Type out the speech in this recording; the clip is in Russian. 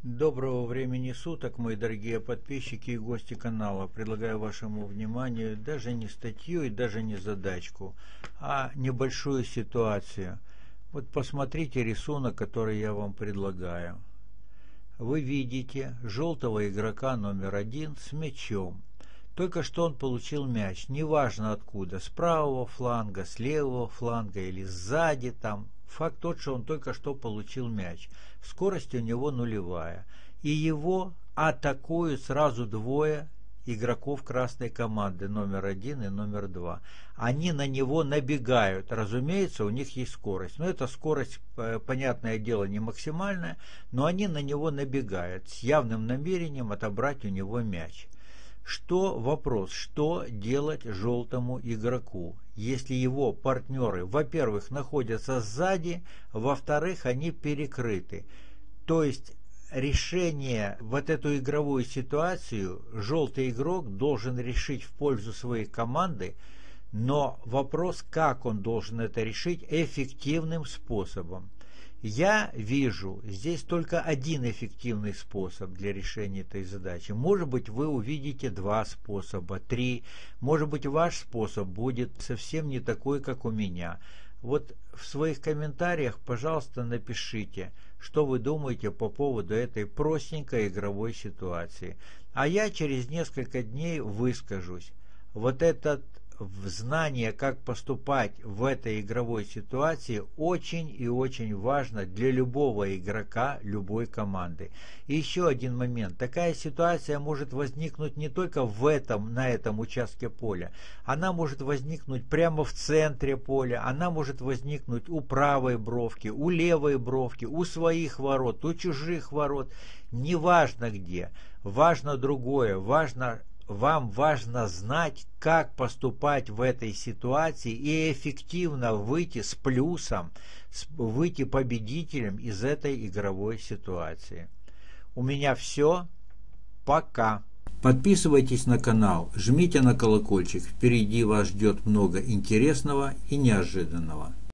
Доброго времени суток, мои дорогие подписчики и гости канала. Предлагаю вашему вниманию даже не статью и даже не задачку, а небольшую ситуацию. Вот посмотрите рисунок, который я вам предлагаю. Вы видите желтого игрока номер 1 с мячом. Только что он получил мяч, неважно откуда, с правого фланга, с левого фланга или сзади там. Факт тот, что он только что получил мяч. Скорость у него нулевая. И его атакуют сразу двое игроков красной команды, номер 1 и номер 2. Они на него набегают. Разумеется, у них есть скорость. Но эта скорость, понятное дело, не максимальная, но они на него набегают с явным намерением отобрать у него мяч. Вопрос, что делать желтому игроку, если его партнеры, во-первых, находятся сзади, во-вторых, они перекрыты. То есть решение вот эту игровую ситуацию желтый игрок должен решить в пользу своей команды, но вопрос, как он должен это решить эффективным способом. Я вижу здесь только один эффективный способ для решения этой задачи. Может быть, вы увидите два способа, три. Может быть, ваш способ будет совсем не такой, как у меня. Вот в своих комментариях, пожалуйста, напишите, что вы думаете по поводу этой простенькой игровой ситуации. А я через несколько дней выскажусь. Вот это знание, как поступать в этой игровой ситуации, очень и очень важно для любого игрока любой команды. И еще один момент. Такая ситуация может возникнуть не только на этом участке поля. Она может возникнуть прямо в центре поля. Она может возникнуть у правой бровки, у левой бровки, у своих ворот, у чужих ворот. Неважно где. Важно другое. Вам важно знать, как поступать в этой ситуации и эффективно выйти с плюсом, выйти победителем из этой игровой ситуации. У меня все. Пока. Подписывайтесь на канал, жмите на колокольчик. Впереди вас ждет много интересного и неожиданного.